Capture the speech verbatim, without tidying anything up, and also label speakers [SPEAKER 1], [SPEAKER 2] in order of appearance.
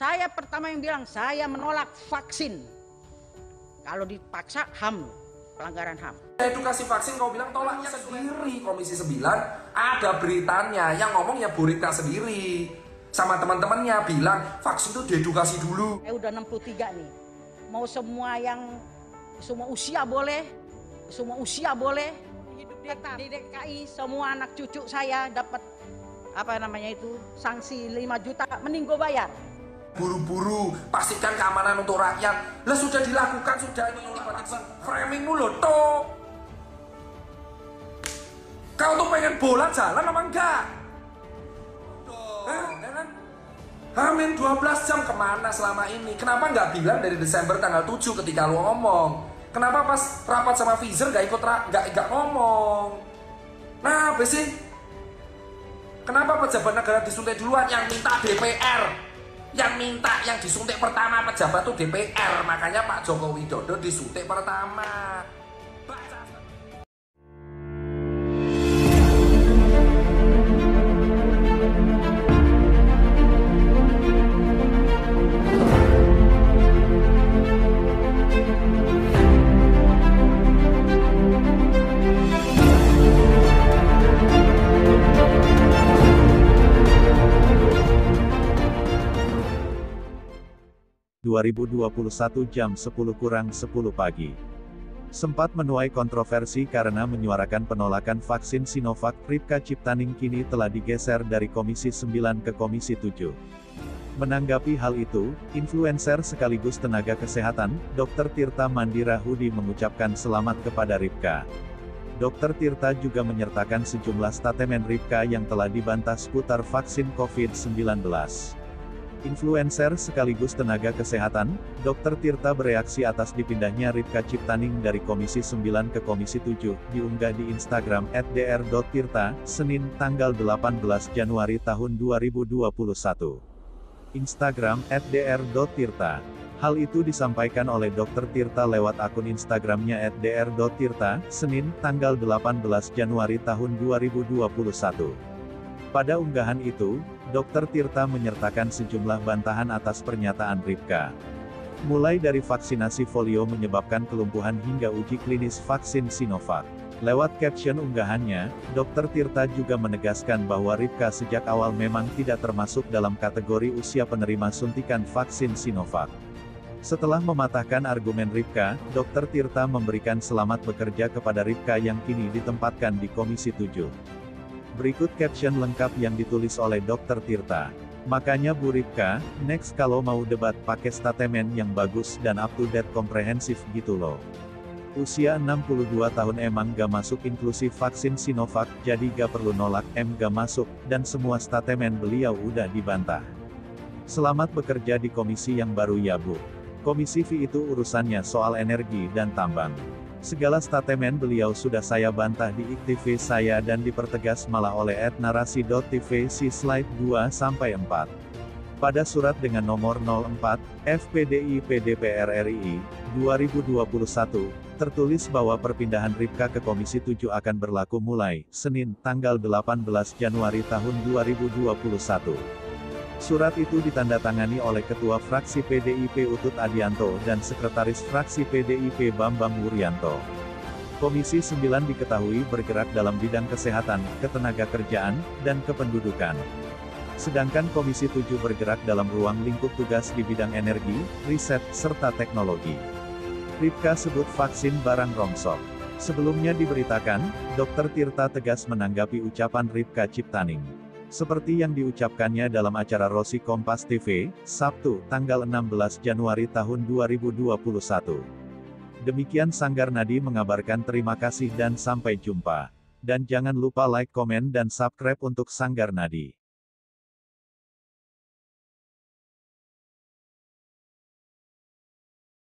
[SPEAKER 1] Saya pertama yang bilang, saya menolak vaksin. Kalau dipaksa H A M, pelanggaran H A M.
[SPEAKER 2] Edukasi vaksin kau bilang tolaknya sendiri. Komisi sembilan ada beritanya yang ngomong ya Bu Rika sendiri. Sama teman-temannya bilang vaksin itu diedukasi dulu.
[SPEAKER 1] Saya udah enam puluh tiga nih. Mau semua yang semua usia boleh, semua usia boleh. Hidup di D K I semua anak cucu saya dapat apa namanya itu sanksi lima juta, mending gue bayar.
[SPEAKER 2] Buru-buru pastikan keamanan untuk rakyat. Lah sudah dilakukan, sudah ini tiba-tiba framing mulu toh. Kau tuh pengen bola jalan apa enggak? Hah? Ya kan? Hamin dua belas jam kemana selama ini? Kenapa nggak bilang dari Desember tanggal tujuh ketika lu ngomong? Kenapa pas rapat sama Pfizer nggak ikut nggak nggak ngomong? Nah, apa sih? Kenapa pejabat negara disuntik duluan? Yang minta D P R, yang minta yang disuntik pertama pejabat tuh D P R. Makanya Pak Joko Widodo disuntik pertama.
[SPEAKER 3] dua ribu dua puluh satu jam sepuluh kurang sepuluh pagi. Sempat menuai kontroversi karena menyuarakan penolakan vaksin Sinovac, Ripka Ciptaning kini telah digeser dari Komisi sembilan ke Komisi tujuh. Menanggapi hal itu, influencer sekaligus tenaga kesehatan, dokter Tirta Mandira Hudi mengucapkan selamat kepada Ripka. dokter Tirta juga menyertakan sejumlah statemen Ripka yang telah dibantah seputar vaksin covid sembilan belas. Influencer sekaligus tenaga kesehatan, dokter Tirta bereaksi atas dipindahnya Ripka Ciptaning dari Komisi sembilan ke Komisi tujuh, diunggah di Instagram et dr dot tirta, Senin, tanggal delapan belas Januari tahun dua ribu dua puluh satu. Instagram, et dr dot tirta. Hal itu disampaikan oleh dokter Tirta lewat akun Instagramnya et dr dot tirta, Senin, tanggal delapan belas Januari tahun dua ribu dua puluh satu. Pada unggahan itu, dokter Tirta menyertakan sejumlah bantahan atas pernyataan Ripka. Mulai dari vaksinasi polio menyebabkan kelumpuhan hingga uji klinis vaksin Sinovac. Lewat caption unggahannya, dokter Tirta juga menegaskan bahwa Ripka sejak awal memang tidak termasuk dalam kategori usia penerima suntikan vaksin Sinovac. Setelah mematahkan argumen Ripka, dokter Tirta memberikan selamat bekerja kepada Ripka yang kini ditempatkan di Komisi tujuh. Berikut caption lengkap yang ditulis oleh dokter Tirta. Makanya Bu Ripka, next kalau mau debat pakai statemen yang bagus dan up to date komprehensif gitu loh. Usia enam puluh dua tahun emang gak masuk inklusi vaksin Sinovac, jadi gak perlu nolak, em gak masuk, dan semua statemen beliau udah dibantah. Selamat bekerja di komisi yang baru ya Bu. Komisi V itu urusannya soal energi dan tambang. Segala statemen beliau sudah saya bantah di I K T V saya dan dipertegas malah oleh et narasi dot t v si slide dua sampai empat. Pada surat dengan nomor nol empat, F P D I P D P R R I, dua ribu dua puluh satu, tertulis bahwa perpindahan Ripka ke Komisi tujuh akan berlaku mulai, Senin, tanggal delapan belas Januari tahun dua ribu dua puluh satu. Surat itu ditandatangani oleh Ketua Fraksi P D I P Utut Adianto dan Sekretaris Fraksi P D I P Bambang Wuryanto. Komisi sembilan diketahui bergerak dalam bidang kesehatan, ketenagakerjaan, dan kependudukan. Sedangkan Komisi tujuh bergerak dalam ruang lingkup tugas di bidang energi, riset, serta teknologi. Ripka sebut vaksin barang rongsok. Sebelumnya diberitakan, dokter Tirta tegas menanggapi ucapan Ripka Ciptaning. Seperti yang diucapkannya dalam acara Rosi Kompas T V, Sabtu, tanggal enam belas Januari tahun dua ribu dua puluh satu. Demikian Sanggar Nadi mengabarkan terima kasih dan sampai jumpa. Dan jangan lupa like, komen dan subscribe untuk Sanggar Nadi.